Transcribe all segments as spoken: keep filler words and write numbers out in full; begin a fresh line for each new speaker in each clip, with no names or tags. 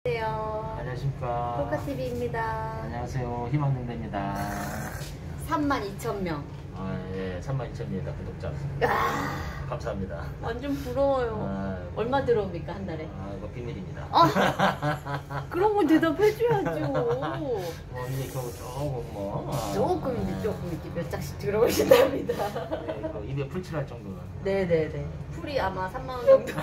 안녕하세요.
안녕하십니까.
폴카티비입니다.
안녕하세요. 희망등대입니다.
삼만 이천 명.
아, 예, 삼만 이천 명입니다. 구독자.
아,
감사합니다.
완전 부러워요.
아,
얼마 들어옵니까, 한 달에?
아, 이거 비밀입니다.
아, 그런 건 대답해줘야죠.
뭐, 이제 겨우 조금 뭐. 아,
조금 이제 조금 이렇게 몇 장씩 들어오신답니다.
네, 이거 입에 풀칠할 정도는.
네네네. 풀이 아마 삼만 원 정도.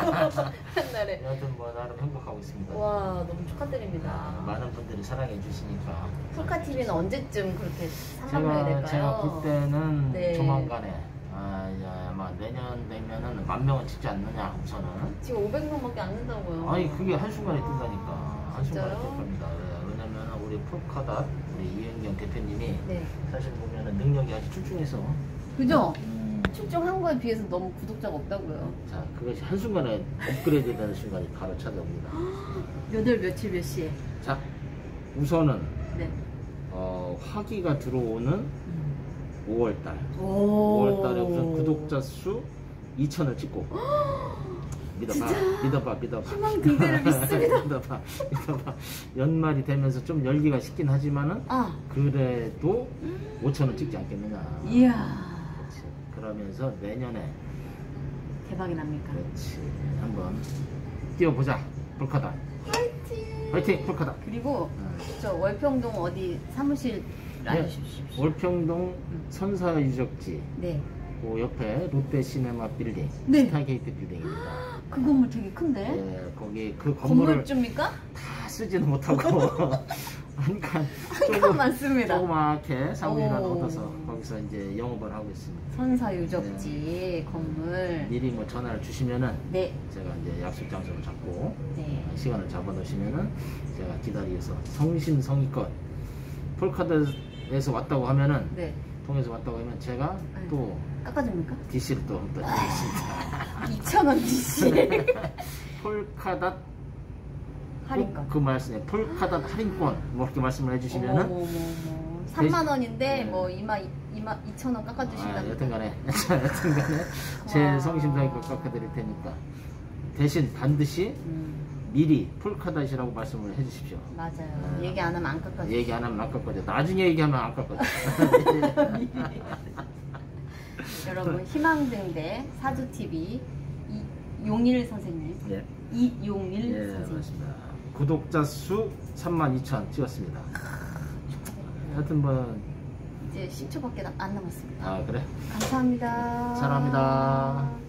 한 달에.
여하튼 뭐, 나름 행복하고 있습니다.
와, 너무 축하드립니다.
아, 많은 분들이 사랑해 주시니까.
폴카티비는 언제쯤 그렇게 삼만 명이
제가,
될까요?
제가 볼 때는
네.
조만간에. 아, 이제 아마 내년 되면은 만 명은 찍지 않느냐, 우선은.
지금 오백 명밖에 안 된다고요.
아니, 그게 한순간에 뜬다니까. 한순간에
진짜요?
뜰 겁니다. 예, 왜냐면 우리 폴카닷, 우리 이은경 대표님이
네.
사실 보면은 능력이 아주 출중해서.
그죠?
음,
출중한 거에 비해서 너무 구독자가 없다고요.
자, 그것이 한순간에 업그레이드 되는 순간이 바로 찾아옵니다.
몇 월 며칠 몇 시에?
자, 우선은,
네.
어, 화기가 들어오는 오월달.
오.
오월달에 우선 구독자 수 이천을 찍고. 믿어봐, 믿어봐, 믿어봐.
희망 등대를 믿습니다.
믿어봐, 믿어봐. 연말이 되면서 좀 열기가 식긴 하지만은,
아.
그래도 오천을 찍지 않겠느냐.
이야.
그렇지. 그러면서 내년에,
대박이 납니까?
그렇지. 한번 뛰어보자. 폴카닷.
화이팅!
화이팅, 폴카닷.
그리고
네.
저 월평동 어디 사무실 알려주십시오.
월평동 선사유적지.
네.
그 옆에 롯데시네마 빌딩.
네.
스타게이트 빌딩입니다.
그 건물 되게 큰데?
예, 거기 그 건물을
건물주입니까?
다 쓰지는 못하고 한칸
한 칸 많습니다.
조그맣게 사무실을
오.
얻어서 거기서 이제 영업을 하고 있습니다.
선사유적지 건물.
미리 뭐 전화를 주시면은
네.
제가 이제 약속 장소를 잡고
네.
시간을 잡아 놓으시면은 제가 기다려서 성심성의껏 폴카닷에서 왔다고 하면은
네.
통해서 왔다고 하면 제가
네.
또
깎아줍니까?
디씨를 또, 또 드리겠습니다.
이천 원 디씨.
폴카닷
할인권.
그 말씀에 폴카닷 할인권 뭐 이렇게 말씀을 해주시면은
어머머머머. 삼만 원인데
네.
뭐 이마 이마 이천 원
아,
깎아주신다.
여튼간에 여튼간에 제
와.
성심성의껏 깎아드릴 테니까 대신 반드시
음,
미리 폴카닷이라고 말씀을 해주십시오.
맞아요.
네.
얘기 안 하면 안 깎아줘.
얘기 안 하면 안 깎아줘. 나중에 얘기하면 안 깎아줘.
여러분 희망등대 사주티비 이용일 선생님,
예,
이용일
예,
선생님.
맞습니다. 구독자 수 삼만 이천 찍었습니다. 하여튼 뭐,
이제 십 초밖에 안 남았습니다.
아 그래?
감사합니다.
사랑합니다.